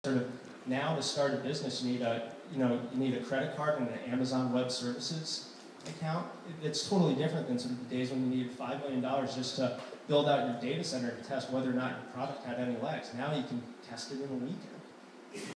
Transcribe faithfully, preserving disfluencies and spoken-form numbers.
sort of now to start a business, you need a you know you need a credit card and an Amazon Web Services account. It's totally different than sort of the days when you needed five million dollars just to build out your data center to test whether or not your product had any legs. Now you can test it in a weekend.